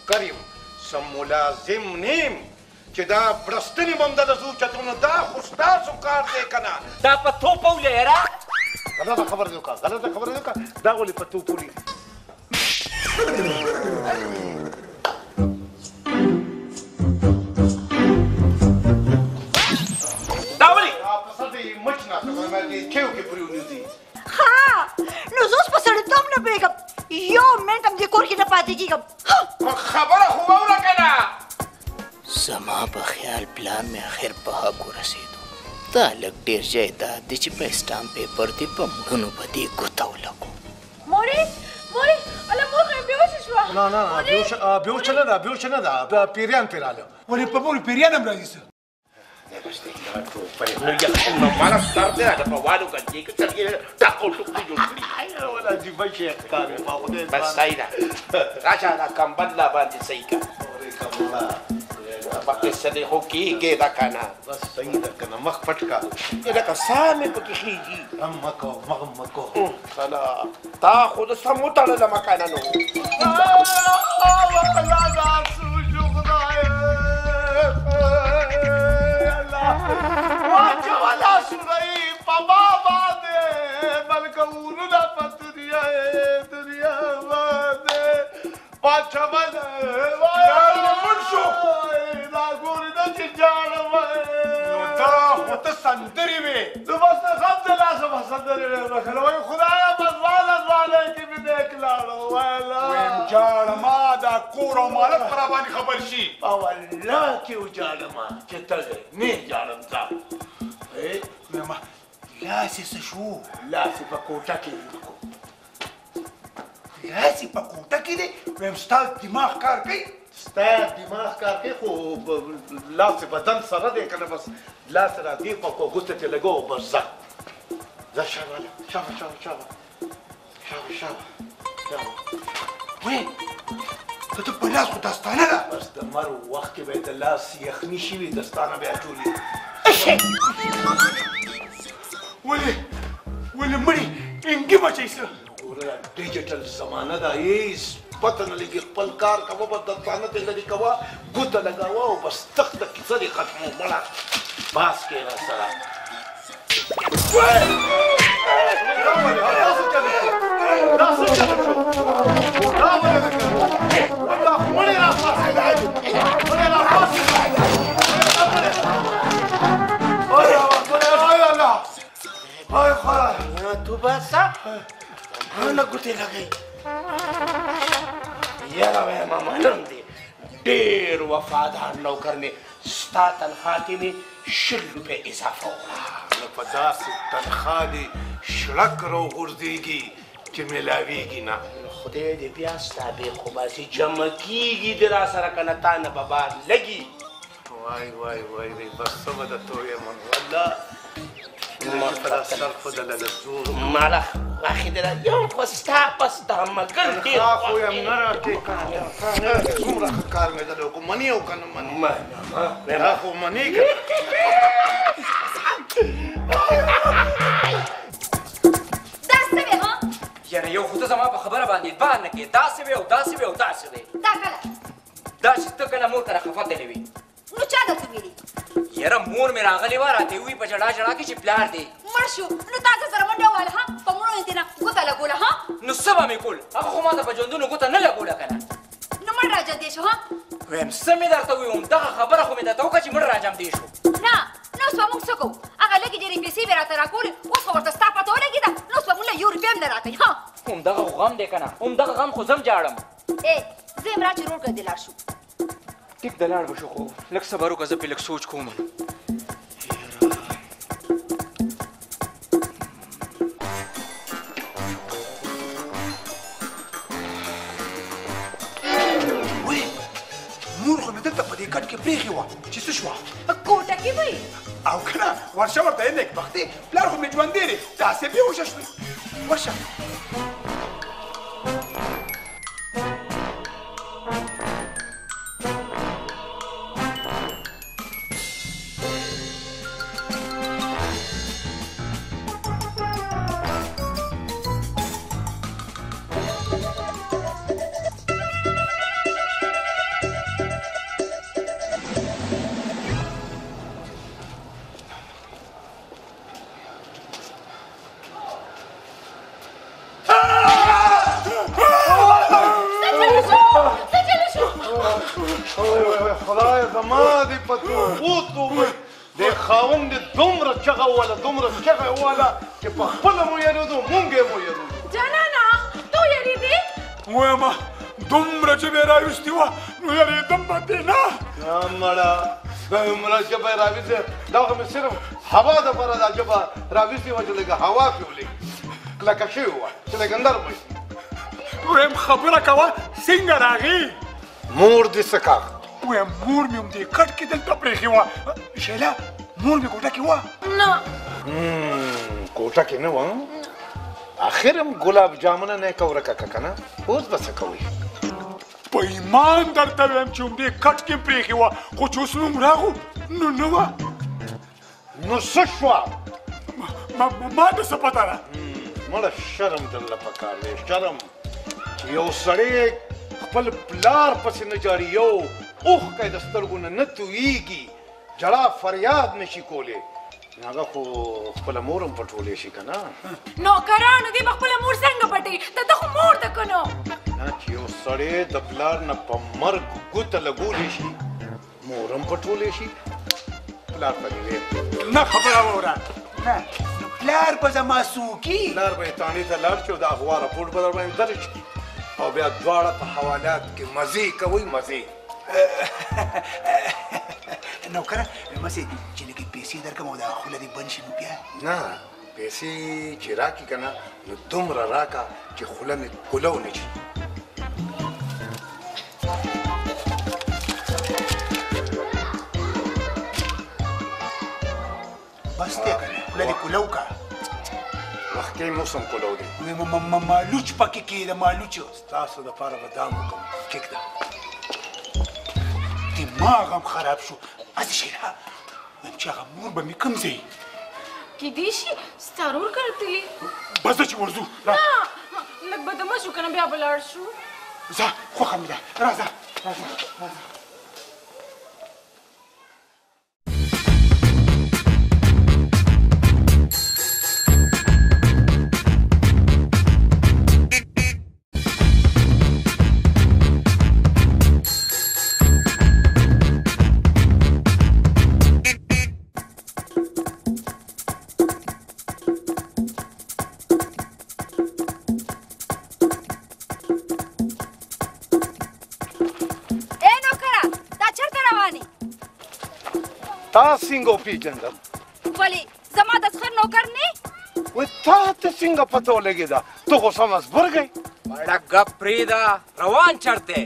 کریم سم ملازم نیم چې دا برستنی بنده د زو چتونو دا خو ستاسو کار دی کنه دا په توپ ولیره غلطه خبر دی وکړه غلطه خبر دی وکړه دا ولې په توپ ولی دا ولې په سدي مچ نه څنګه دې کېو کې پریونی دي ها نو زوس په سړی توم نه پوهېږم یو منټ هم دې کور کې نه پاتې کېږم خبره خو واوره کنه زما په خیال پلان مې اخر په حق ورسېدو دا لږ ډېر جایداد دی چې په اسټامپ پیپر دې په مړونو به دې ګوته ولګو مورې الله مور خو بېهوشه شوه نه بېهوشه نه ده بېهوشه نه ده پیریان پرې راغله ولې په مور پیریان هم راځي څه نو مالا سر دی راځه په والو ګنجې کې چلګې ټاکو ټوکې جوړ کړي ولا عجیبه شی ښکاري ما خدای بس صحیح ده راشه دا کمبل لا باندې صحیح کړه مخکې سدې خو کېږي ده که نه بس صحیح ده که نه مخ پټ کړه لکه ساه مې پکې خېږي غم مه کوه مغم مه کوه خلا تا خو د سم وتړلمه که نه نو واچولا سورۍ په ما باندې بلکې ورونه په دنیا باندې واچولا مړ شو دا ګورې نه چې جاړم نو دا خو ته سندرې وې نو بس غم د لاسه به سندرې وې بخله وایي خدایه بس ځوانۍ کې مې دیک لاړو ویم جاړما دا کور او مالک په را باندې خبر شي او الله کې وجاړما چې ته نه جاړم ځه ویم لاس یې څه شو لاس یې په کوټه کې لاس یې په کوټه کې دی ویم ستا دماغ کار کوي ستا دماغ کار کوي خو لاس یې بدن سره دی که نه بس لاس یې را دې خوا کو ګوته ترې لګو بس ځه ځه شابه وې ته په لاس خو دستانه ده بس د مر وخت کې به د لاس یخني شوي دستانه بیا ټولې ولې مړي انګي بچی څه ګوره ډیجیټل زمانه ده هېڅ پته نه لګي خپل کار کوه بس دستانه ترې لرې کوه ګوته لګوه او بس تخته کیسه دې ختمو مړه باس کې را سره تو بس نه ګوتې لګئ یاره وایم معلوم دی ډېر وفادار نوکر مې ستا تنخوا کې مې 100 روپۍ اضافه وکړه نو په داسې تنخوا دې شړک راوغورځېږي چې میلاویږي نه خدای دې بیا ستا بېخوباسي جمع کېږي د را سره که نه تا نه به بار لګي وای بس څه به درته ویم والله مالا واخی دلا یو خو ستا پستا مګر ډېر خو یم نه راکې څومره ښه کار مې دلی وکړو منې او که نه منې دا خو منې که دا څه وې ها یاره یو خو ته زما په خبره باندې اعتبار نه کوې داسې وې او داسې وې او داسې وې دا کله دا چې ته که نه مور که نه خفه تللی وې نو چا درته ویلي یاره مور مې راغلې وه راته ووایي په ژړا ژړا کې چې پلار دی مړ شو نو تا زه سره منډه ووهله ها په مړو یې دې نه ګوته لګوله ها نو څه به مې کول هغه خو ما ته په ژوندونو ګوته نه لګوله که نه نو مړ راجندې شو ها ویم څه مې درته وویم همدغه خبره خو مې درته وکړه چې مړ راجمدې شو نه نو اوس به موږ څه کوو هغه لږې ډېرې پیسې مې راته راکولې اوس خو ورته ستا پته ولګېده نو اوس به موږ له 1 روپۍ هم نه راکوي ها همدغه خو غم دی که نه همدغه غم خو زه هم جاړم زه یم را چې روډ کړه دې لاړ شو ټیک د لاړ به شو خو لږ صبر وکړه زه پرې لږ سوچ کوم مور خو مې دلته په دې کټ کې پرېښې وه چې څه شوه کوټه کې وي او که نه ورشه ورته یې نیکبختې پلار خو مې ژوندی دی داسې بېهوشه شوې ورشه څه چلو شو؟ خدای زما دې په توبو توبه د خاوند دومره چغه واله چې په خپله مو یېرېدو مونږ یې مو یېرېدو. جانانه تو یېرېدې؟ وایم دومره چې مې راویستې وه نو یېرېدم به دې نه. مړه دومره ژبه یې راویستې دا خو مې صرف هوا دپاره دا ژبه راویستې وه چې لږه هوا پرې ولګي کلکه شوې وه چې لږه نرمه شي. وایم خبره کوه څنګه راغې؟ مور دې څه کاغ؟ وایم مور مې هم دې کټ کې دلته پرېښې وه. شیله مور مې کوټه کې وه؟ نه کوټه کې نه وه. اخر هم ګلاب جامونه نه یې ورکه که نه اوس به څه کوئ؟ په ایمان درته وایم چې همدې کټ کې پرېښې وه خو چې اوس موږ راغو نو نه وه. نو څه شوه؟ ما ته څه پته ده؟ مړه شرم درله پکار دی شرم چې یو سړی خپل پلار پسې نه جاري یو اوښکی د سترګو نه تویېږي جړا فریاد نشي کولی هغه خو خپله مور هم پټولی شي که نه. نوکرانو دې به خپله مور څنګه پټوي؟ ته خو مور ده که نو؟ نه چې یو سړی د پلار نه په مرګ ګوته لګولی شي مور هم پټولی شي پلار ته دې نه خبره واوره نه نو پلار به زما څوکي؟ پلار به یې تانې ته لاړ شي او د اغوا راپورټ به در باندې درج کړي او بیا دواړه په حوالات کې مزې کوئ مزې. نوکره مسې چې لږې پیسې درکړم او دا خوله دې بند شي نو بیا نه پیسې چې راکړي که نه نو دومره راکړه چې خوله مې کولو نه شي. بس دی که نه خوله دې کولو که مخکې موسم کولو دی. مالوچ پکې کېده مالوچ ستاسو دپاره به دام وکړم کېږده. دماغ هم خراب شو. هسې شیله وایم چې هغه مور به مې کوم ځای کیدای شي ستا ورور کړتلی. بس ده چې ورځو نه لږ به دمه شو که نه بیا به لاړ شو. ځه خوښه مې ده راځه راځه. تا څنګه وپېژندم؟ ولې زما د څخر نوکر نه؟ وایي تا ته څنګه پته ولګېده؟ ته خو سم ازبرګی. بڑا گپ پریدا روان چرتے.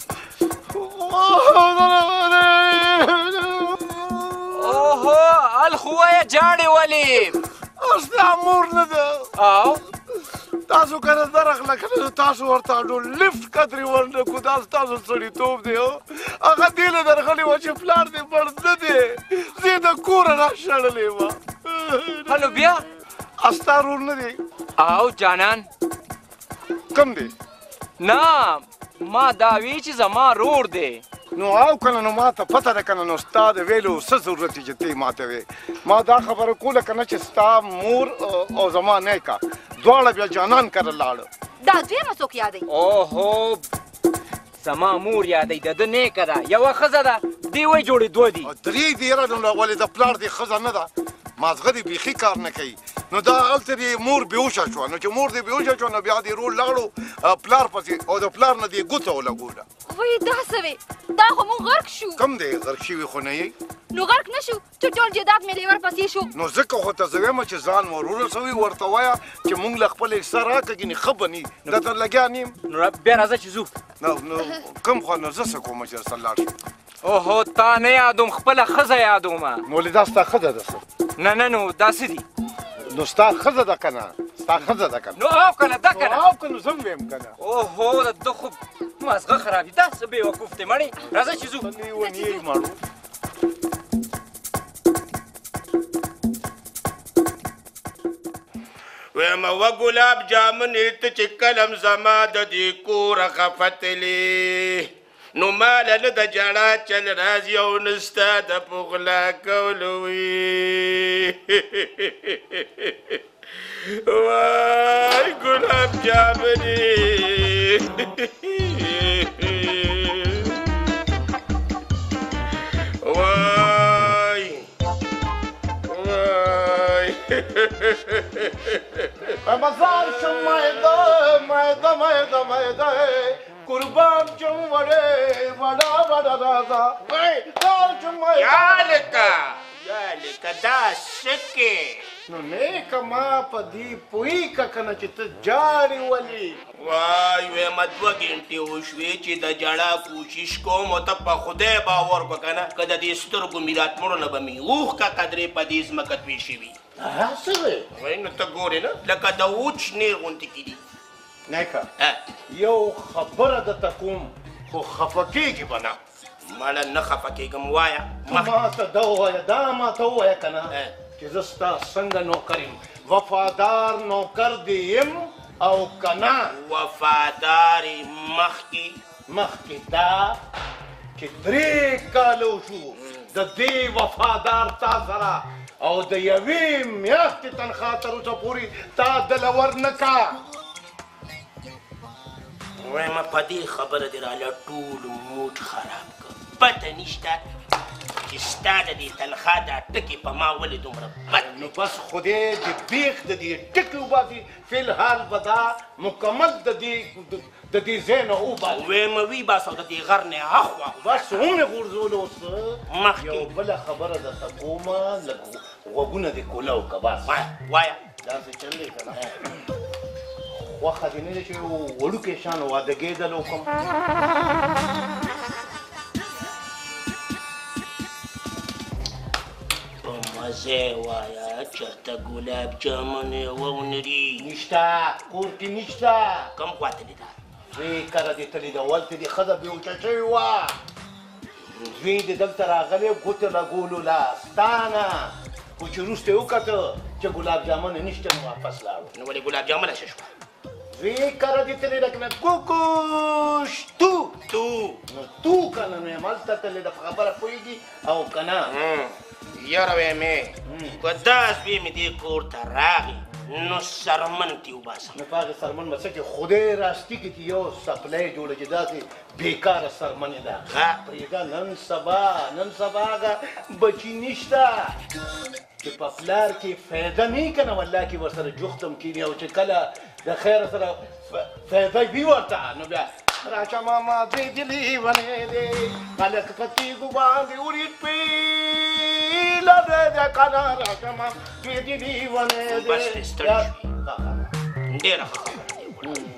اوہو الخوه جاڑی والی استا مور نه ده. او تاسو کنه درغله کړه تاسو ورته ډول لیفت قدرې ورنه کو دا تاسو سړیتوب دی هغه دې له درغلې و چې پلار دې بړ نه دی زه د کوره راشړلې وه. هلو بیا استا رور نه دی؟ او جانان کم دی؟ نه ما دا وی چې زما رور دی. نو او کنه نو ما ته پته ده کنه نو ستا د ویلو څه ضرورت دی چې ته یې ما ته وې. ما دا خبره کوله کنه چې ستا مور او زما نیکه دواړه بیا جانان کره لاړه. دا دویمه څوک یادوي؟ اوهو زما مور یادوي د ده نیکه ده یوه ښځه ده دې وایي جوړې دوه دي. درې دي یاره نو ولې د پلار دې ښځه نه ده مازغه دې بیخي کار نه کوي. نو دا هلته دې مور بېهوشه شوه نو چې مور دې بېهوشه شوه نو بیا دې رول لاړو پلار پسې او د پلار نه دې ګوته ولګوله. وایي دا څه وې؟ دا خو موږ غرق شو. کم دی غرق شوي خو نه یې؟ نو غرق نه شو چې ټول جیدات مې لیور پسې شو. نو ځکه خو ته زه وایم چې ځان مو ورسوي ورته وایه چې مونږ له خپل حصه راکړه ګینې ښه به ني درته لګیا نیم. نو بیا راځه چې ځو. نو کوم خوا نو زه څه کوم چې درسره لاړ شم؟ اوهو تا نه یادوم خپله ښځه یادومه. نو ولې دا ستا ښځه ده څه؟ نه نه نو داسې دي. نو ستا ښځه ده که نه؟ ستا ښځه ده که نه؟ نو او که نه ده که نه؟ او که نو زه هم ویم که نه. اوهو د ده خو مازغه خراب دي دا څه بېوقوف دی مړې راځه چې ځو. نیونی ماړو ویمه و ګلاب جامنې ته چې کلم زما د دې کوره خفتلې نو ماله نه د جړا چل راځي او نه ستا د پغلا کولو وي. وای ګلاب جامنې رمضان شم مایده قربان شم وڑا رازا یا لکه دا سکې نو نیک ما په دې پوهی که کنه چې ته جاړې ولې وای وایم 2 غنټې وشوې چې د ژړا کوشش کوم او ته په خدای باور وکړه که نه که د دې سترګو میرات مړونه به مې اوښ که قدرې په دې ځمکه توی شوي څه وې وای نو ته ګورې نه لکه د وچ نیر غوندې کې دي نیکه یو خبره درته کوم خو خفه کېږي به نه ماړه نه خفه کېږم وایه ما ته دا ووایه دا ما ته ووایه که نه چې زه ستا څنګه نوکر یم وفادار نوکر دې یم او که نه وفادار مخکې دا چې 3 کاله وشو د دې وفادار تا سره او د یوې میاشتې تنخوا تر اوسه پورې تا دله ورنکړه وایم په دې خبره دې راله ټول موډ خراب کړ پته نشته چې ستا د دې تنخوا دا ټکې په ما ولې دومره بد نو بس خدای دې بیخ د دې ټکې وباسي فی الحال به دا مکمل د دې ځای نه وباسي وایم وی باسه او د دې غر نه اخوا بس هم یې غورځولو اوس مخکې یو بله خبره درته کومه لږ غوږونه دې کولاو که بس وایه داسې چل دی که نه خوښه دې نه ده چې وړوکی شان وادګۍ دله وکړم په مزه وایه چېرته ګلاب جامن یې ونري نشته کور کې نشته کوم خواته دې ده دوی کره دې تللي ده ولته دې ښځه بېوچه شوې وه دوی دې دلته راغلی ګوتې لګولو لا ستا نه خو چې وروسته یې وکته چې ګلاب جامن نشته نو واپس لاړو نو ولې ګلاب جامنه ښه شوه دوی کره دې تللي ده که نه کوکوش تو نو تو که نه نو یم هلته تللي ده په خبره پوهېږي او که نه یاره ویمې که داس وی مې دې کور ته راغی نو سرمن تې وباسم نو په هغې سرمن به څه کې خدای راستي کې چې یو سپلی جوړه چې داسې بېکاره سرمنې ده پرېږده نن سبا هغه بچي نشته چې په پلار کې فایده نه وي که نه والله کې ورسره جوختم کېني او چې کله د خیر سره فایده وي ورته نو بیا راشه ماما دوی دې لیونې دی هلک په تیږو باندې وریښ پیله دی که نه راشه ماما دوی دې لیونې دی بس دې ستړي شوي ډېره ښه خبره دی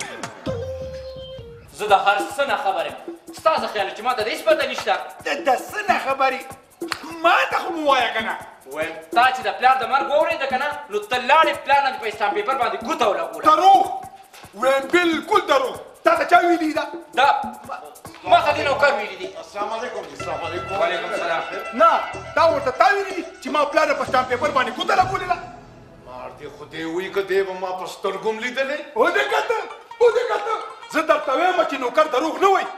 زه د هر څه نه خبر یم ستا څه خیال چې ما ته د هېڅ پته نشته د څه نه خبرې ما ته خو مو ووایه که نه وایم تا چې د پلار د مرګ واورېده که نه نو ته لاړې پلار نه دې په اسټامپ پیپر باندې ګوته ولګوله دروغ وایم بالکل دروغ تا ته چا ویلي ده دا ما ته دې نوکر ویلي دي السلام علیکم السلام علیکم وعلیکم السلام نه دا ورته تا ویلي دي چې ما پلار په اسټامپ پیپر باندې ګوته لګولې ده مار دې خو دې وایي که دی به ما په سترګو م لیدلی ودې کته زه درته وایم چې نوکر دروغ نه وایي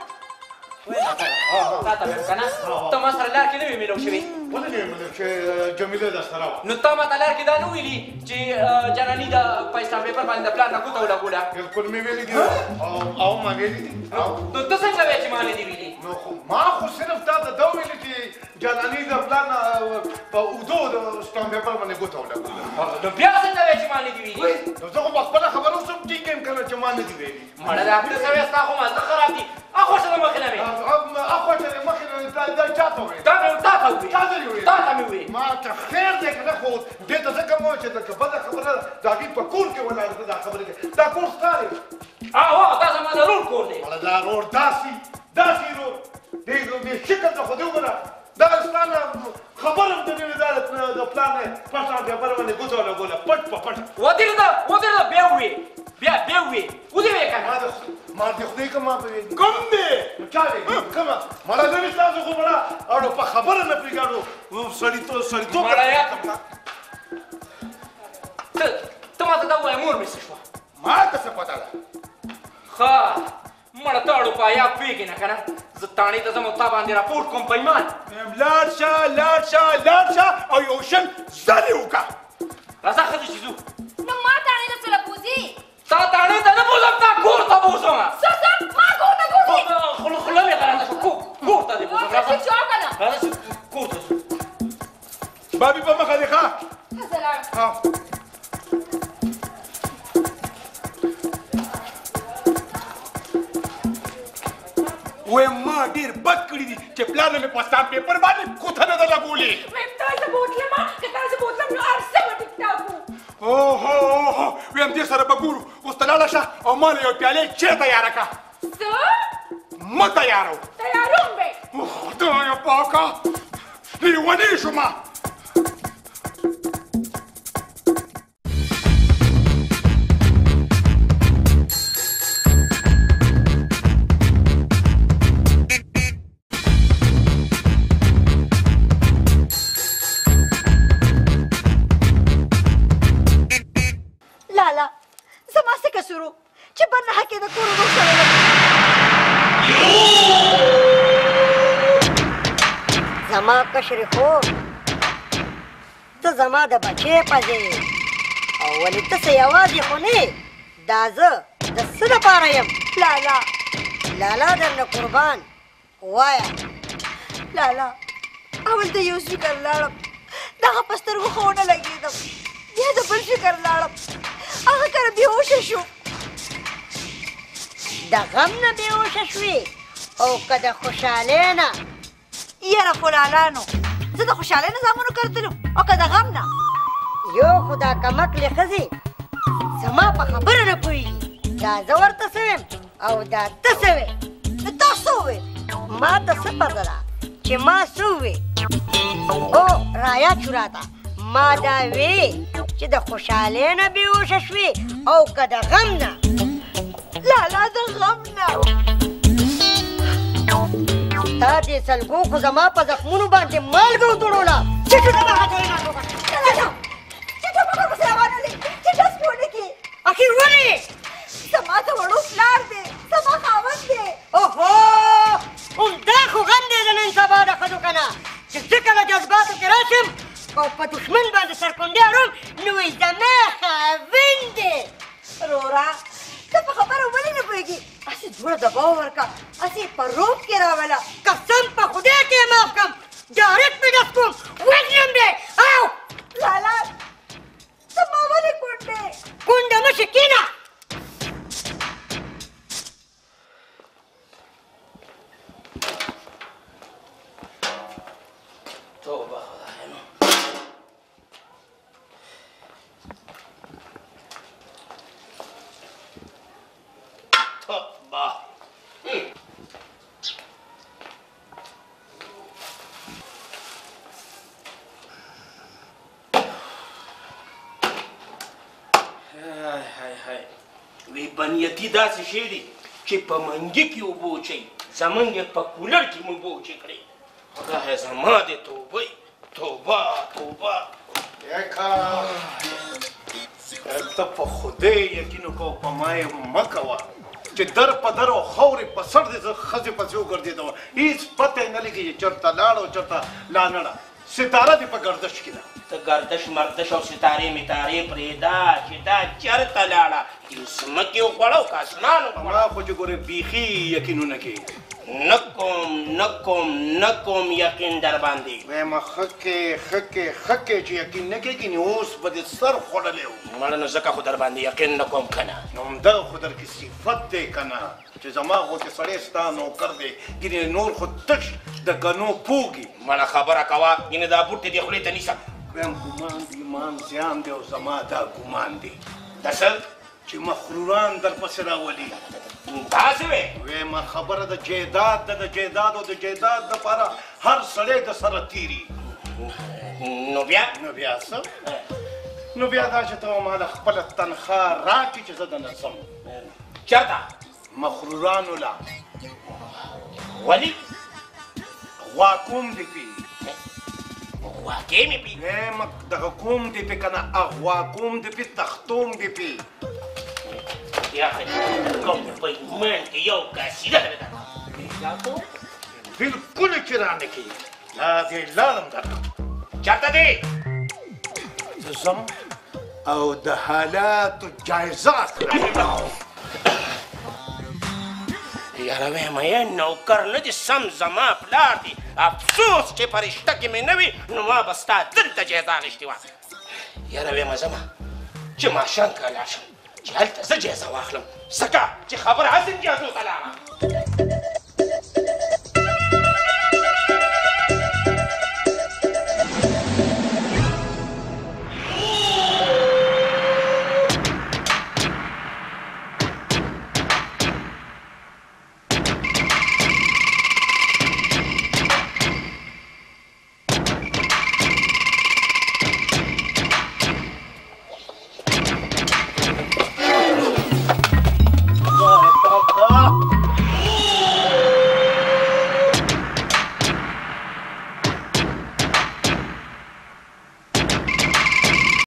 تا ته وایم که نه ته ما سره لار کې نه وې میلو شوې ولې نه یم چې جمیله درسره وه نو تا ما ته لار کې دا نه ویلي چې جاناني د په اسټامپ پیپر باندې د پلار نه ګوته ولګوله بلکل مې ویلي دي او ما ویلي دي نو ته څنګه وایې چې ما نه دي ویلي نو خو ما خو صرف تا ته دا ویلي چې جاناني د پلار نه په اوږدو د اسټامپ پیپر باندې ګوته ولګوله نو بیا څنګه وایې چې ما نه دي ویلي نو زه خو په خپله خبره اوس هم ټینګ یم که نه چې ما نه دي ویلي مړه د اخته سوی ستا خو مازده خراب دي اخوشه د مخې نه مې اخوا چې د مخې نه دا چا ته وویل تا مې تا ته وویل چا ته دې وویل تا ته مې وویل ما ته خیر دی که نه خو دې ته ځکه مو چې دلته بده خبره د هغې په کور کې ولاړ ده دا خبرې کوي دا کور ستا دی هو دا زما د رور کور دی مړه دا رور داسې رور دې شکل ته خو دې وګوره دا ستا نه خبره هم ته نه وي دا د پلار نه پټه پیپر باندې ګوته ولګوله پټ په پټه ودرېده بیا وویې بیا وویې ودرېږې که نه ما دې خدای که ما په ویلي کوم دی چا دی کومه مړه نه وي ستاسو خو مړه اړو په خبره نه پرېږدو سړیتوب مړه یا ته ما ته دا ووایه مور مې څه شوه ما ته څه پته ده ښه مړه ته اړو په حیا پوهېږې نه که نه زه تاڼې ته ځم او تا باندې راپورټ کوم په ایمان لاړ شه او یو شل ځلې وکړه راځه ښځې چې ځو نو ما تاڼې له سره بوځي تا تاڼې ته نه بوځم تا کور ته بوځم څه ما کور ته بوځي خوله مې غرنده شوه کور ته دې بوځم څه شو که نه راځه چې کور ته ځو بابي په مخه دې ښه زه لاړم وایم ما ډېر بد کړي دي چې پلار مې په سټامپ پیپر باندې ګوته نه ده لګولې. ویم تاسو بوتلم که تاسو بوتلم نو هر څه به ټیک ټاک وو. اوهو ویم دې سره به ګورو. اوس ته لاړه شه او ما له یو پیالې چای تیاره کړه. څه؟ مه تیاروه. تیاروم به. خدایه پاکه لیونۍ شومه. لالا زما څه کسور و چې بل حق یې د کور ورور سره زما کشرې خور ته زما د بچې پځې او ولې ته څه یوازې خو نه دا زه د څه دپاره یم لالا درنه قربان وایه لالا اول د یو فکر لاړم دغه په سترګو خو ونه لګېدم بیا د بل فکر لاړم هغه کله بېهوشه شو د غم نه بېهوشه شوې او که د خوشحالۍ نه یاره خو لالانو زه د خوشحالۍ نه زامنو کرتلم او که د غم نه یو خو دا کمکلې ښځې زما په خبره نه پوهېږي دا زه ورته څه ویم او دا ته څه وې نو تا څه ووې ما ته څه پته ده چې ما څه ووې او رایاد شو راته ما دا وې چې د خوشحالۍ نه بېهوشه شوې او که د غم نه لالا د غم نه تا دې سلګو خو زما په زخمونو باندې مالګه وتړوله چې ته زما هغه چې ته په کور پسې روانه دی چې ډس مې ونه کړې اخر ولې زما د وړو پلار دی زما خاوند دی اوهو همدا خو غم دی د نن سبا د ښځو که نه چې زه کله جذباتو کې راشم او په دښمن باندې سرکونډې اړوم نو وایي زما خاوند دی رورا ته په خبره ولې نه پوهېږي هسې دوړه دباو ورکړه هسې په روب کې راوله قسم په خدای کې یې معاف کړم ډایرکټ مې ډس کوم وژنم دی او لالا زما ولې کونډې کونډه مه شي کښېنه توبه خدای نو توبه وی بنیتی داسې شی دی چې په منګي کې اوبه وچوي زمونږ یې په کولر کې مو اوبه وچې کړې خدای زما دې توبه توبه توبه ته په خدای یقین وکړه په ما یې مه کوه چې در په در او خاورې په سر دې زه ښځې پسې وګرځېدم هېڅ پته یې نه لګي چې چېرته لاړ او چېرته لا نړه ستاره دې په ګردش کې ده ته گردش مردش او ستارې متارې پرېږده چې دا چېرته لاړه ځمکې وخوړه او که اسمان وخوړه ما خو چې ګورې بیخي یقینونه کوي نه کوم یقین در باندې وایم ښه کې چې یقین نه کوي کنې اوس به دې سر خوړلی و مړه نو ځکه خو در باندې یقین نه کوم که نه نو همدغه خو در کې صفت دی که نه چې زما غوندې سړی ستا نوکر دی ګینې نور خو تش د ګنو پوږي مړه خبره کوه ګینې دا بوټ دې خولې ته نیسم وایم ګمان دی ایمان زیان دی او زما دا ګمان دی دسل چې مخروران در پسې راولي داسې وې وایم خبره د جیداد ده د جیداد او د جیداد دپاره هر سړی د سره تیري نو بیا څه نو بیا دا چې ته ما له خپله تنخوا راکړي چې زه دنه ځم چېرته مخرورانو لا ولې غواکوم دې پي غواګې مې پي وایم دغه کوم دې پي که نه اغواکوم دې پي تختوم دې پي یا کوم په ایمان کې یو کاسیده ده بلکل چې رانه کوي لا دې لاړم درته چېرته دی زه ځم او د حالاتو جایزه اخلم یاره وایم یې نوکر نه دي سم زما پلار دی افسوس چې فرشته کې مې نه وي نو ما به ستا دلته جایزه اخیستې وه یاره وایم ځمه چې ماښام که لاړ شم چې هلته زه جایزه واخلم ځکه چې خبره هسې جایزو ته لاړه